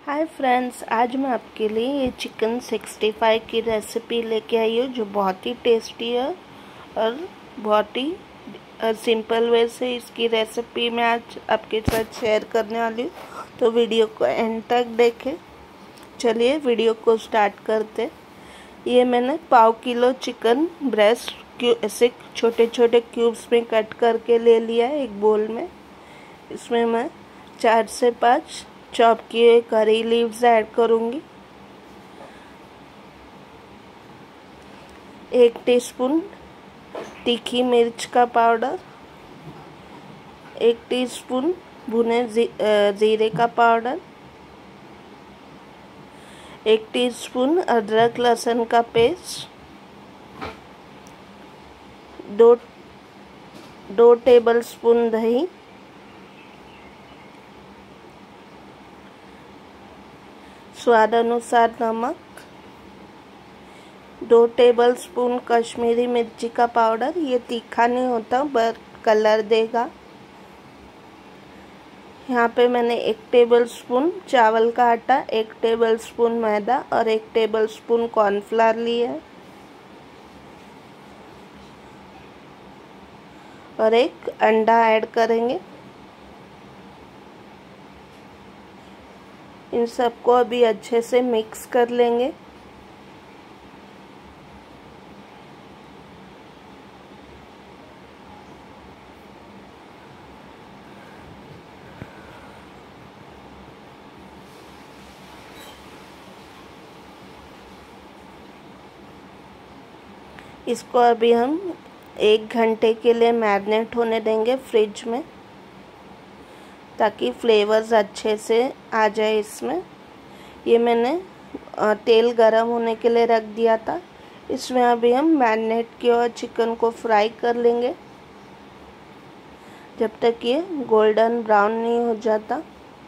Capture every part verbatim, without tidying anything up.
Hi friends, आज मैं आपके लिए ये चिकन सिक्सटी फाइव की रेसिपी लेके आई हूँ जो बहुत ही टेस्टी है और बहुत ही सिंपल वे से इसकी रेसिपी मैं आज आपके साथ शेयर करने वाली हूँ। तो वीडियो को एंड तक देखें। चलिए वीडियो को स्टार्ट करते। ये मैंने पाव किलो चिकन ब्रेस्ट क्यू ऐसे छोटे छोटे क्यूब्स में कट करके ले लिया है एक बोल में। इसमें मैं चार से पाँच चॉप किए करी लीव्स ऐड करूंगी। एक टीस्पून तीखी मिर्च का पाउडर, एक टीस्पून भुने जी, जीरे का पाउडर, एक टीस्पून अदरक लहसुन का पेस्ट, दो दो टेबलस्पून दही, स्वाद अनुसार नमक, दो टेबलस्पून कश्मीरी मिर्ची का पाउडर। ये तीखा नहीं होता पर कलर देगा। यहाँ पे मैंने एक टेबलस्पून चावल का आटा, एक टेबलस्पून मैदा और एक टेबलस्पून कॉर्नफ्लावर लिया है और एक अंडा ऐड करेंगे। इन सबको अभी अच्छे से मिक्स कर लेंगे। इसको अभी हम एक घंटे के लिए मैरिनेट होने देंगे फ्रिज में, ताकि फ्लेवर्स अच्छे से आ जाए इसमें। ये मैंने तेल गरम होने के लिए रख दिया था। इसमें अभी हम मैरिनेट किया हुआ चिकन को फ्राई कर लेंगे जब तक ये गोल्डन ब्राउन नहीं हो जाता।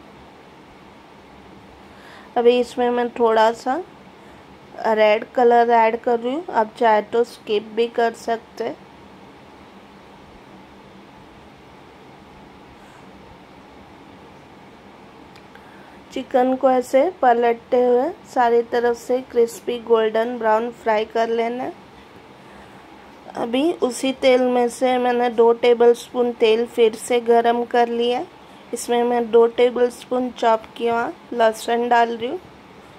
अभी इसमें मैं थोड़ा सा रेड कलर ऐड कर रही हूँ। आप चाहे तो स्किप भी कर सकते हैं। चिकन को ऐसे पलटते हुए सारी तरफ से क्रिस्पी गोल्डन ब्राउन फ्राई कर लेना। अभी उसी तेल में से मैंने दो टेबलस्पून तेल फिर से गरम कर लिया। इसमें मैं दो टेबलस्पून चॉप किया लहसुन डाल रही हूँ।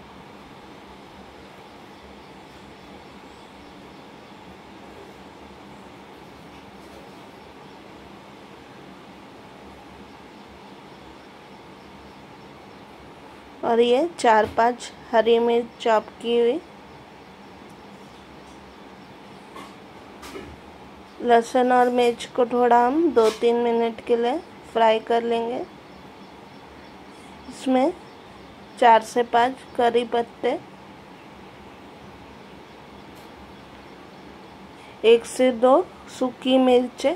और ये चार पांच हरी मिर्च चॉप की हुई। लहसुन और मिर्च को थोड़ा हम दो तीन मिनट के लिए फ्राई कर लेंगे। इसमें चार से पांच करी पत्ते, एक से दो सूखी मिर्चें,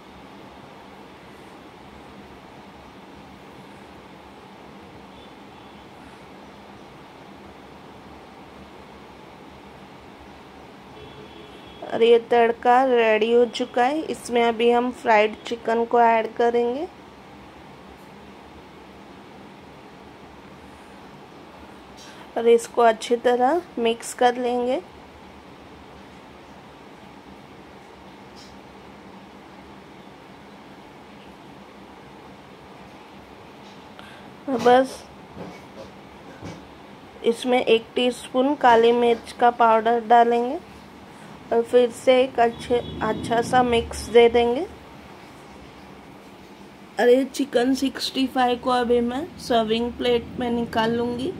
और ये तड़का रेडी हो चुका है। इसमें अभी हम फ्राइड चिकन को ऐड करेंगे। और इसको अच्छी तरह मिक्स कर लेंगे। बस इसमें एक टीस्पून काली मिर्च का पाउडर डालेंगे और फिर से एक अच्छे अच्छा सा मिक्स दे देंगे। अरे चिकन सिक्सटी फाइव को अभी मैं सर्विंग प्लेट में निकाल लूँगी।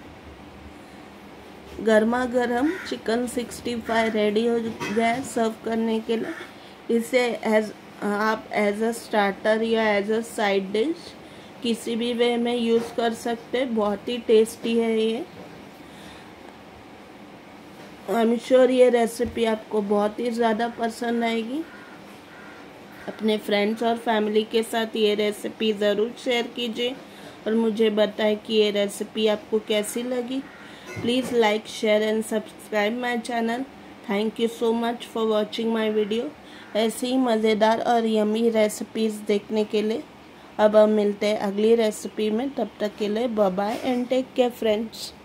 गर्मा गर्म चिकन सिक्सटी फाइव रेडी हो गया है सर्व करने के लिए। इसे एज आप एज अ स्टार्टर या एज अ साइड डिश किसी भी वे में यूज़ कर सकते हैं। बहुत ही टेस्टी है ये। आई एम श्योर ये रेसिपी आपको बहुत ही ज़्यादा पसंद आएगी। अपने फ्रेंड्स और फैमिली के साथ ये रेसिपी ज़रूर शेयर कीजिए और मुझे बताएं कि ये रेसिपी आपको कैसी लगी। Please like, share and subscribe my channel. Thank you so much for watching my video. ऐसे ही मज़ेदार और यमी रेसिपीज़ देखने के लिए अब हम मिलते हैं अगली रेसिपी में, तब तक के लिए bye bye and take care friends.